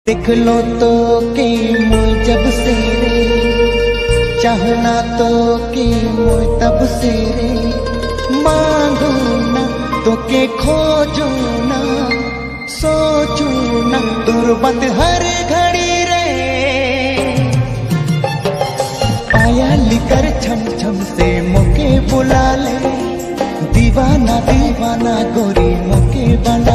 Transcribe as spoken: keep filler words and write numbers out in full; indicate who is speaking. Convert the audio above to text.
Speaker 1: देख लो तो के मुझ जब से रे चाहना तो के मुझ तब से रे मांगू ना तो के खोजू ना सोचू ना दुर्बत हर घड़ी रे पाया लिकर छम छम से मोके बुला ले दीवाना दीवाना गोरी मोके बना